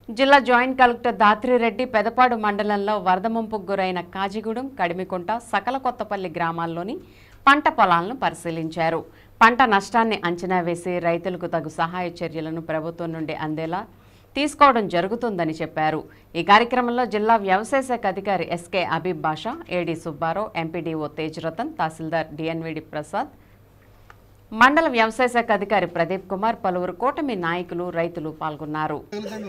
జిల్లా joint collector Dhatri Reddy Pedapadu మండలంలో వరద ముంపుకు గురైన కాజిగూడెం, కడిమికుంట, సకలకొత్తపల్లి గ్రామాల్లోని పంట పొలాలను పరిశీలించారు. పంట నష్టాన్ని అంచనా వేసి రైతులకు తగు సహాయ చర్యలను ప్రభుత్వం నుండి అందేలా తీసుకోవడం జరుగుతుందని చెప్పారు. ఈ కార్యక్రమంలో జిల్లా వ్యవసాయ శాఖ అధికారి SK Abeeb Basha, AD Subbarao, MPDO Tejratan, తహసీల్దార్ డిఎన్విడి ప్రసాద్, మండల వ్యవసాయ శాఖ అధికారి ప్రదీప్ కుమార్, పలువురు కూటమి నాయకులు, రైతులు పాల్గొన్నారు.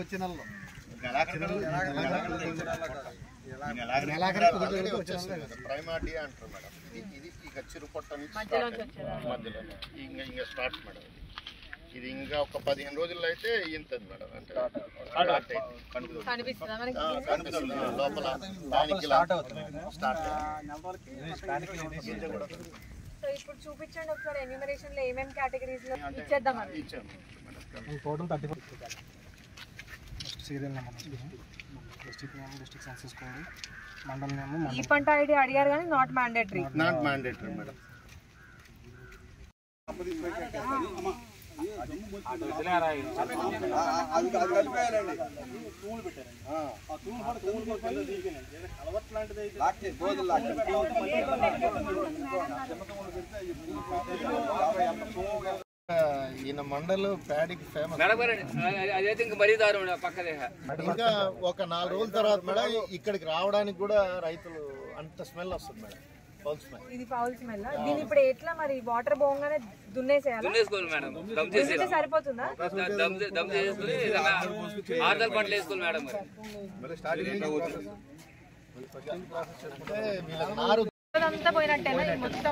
ఇది ఇంకా ఒక 15 రోజుల్లో అయితే ఇంతది మేడం, అంటే లోపల ఇప్పుడు చూపించండి ఒకసారి ఎన్యూమరేషన్ లో ఏమేం కేటగిరీస్ లో ఇచ్చేద్దాం అని total 34 serial number district census code మండలం నేమ్ ఈ పంట ఐడి అడిగారు కానీ నాట్ మ్యాండేటరీ మేడం. ఈయన మండలం ప్యాడీకి ఫేమస్. ఇంకా ఒక 4 రోజుల తర్వాత మేడం ఇక్కడికి రావడానికి కూడా రైతులు అంత స్మెల్ వస్తుంది మేడం, ఫౌల్ స్మెల్. ఇది ఫౌల్ స్మెల్. దీని ఇప్పుడు ఎట్లా మరి వాటర్ పోగానే దున్నేసేయాలి సరిపోతుందా? అంతా పోయినట్టేనా మొత్తం?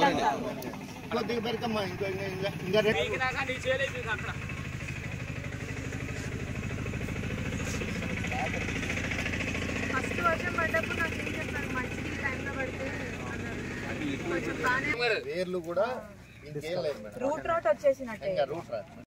ఫస్ట్ వర్షం పడ్డప్పుడు నాకు ఏం చెప్పారు, మంచి టైంలో పడితే వేర్లు కూడా ఇంకేం లేదు మేడం, రూట్ వచ్చేసినట్టే. రూట్ రాదు.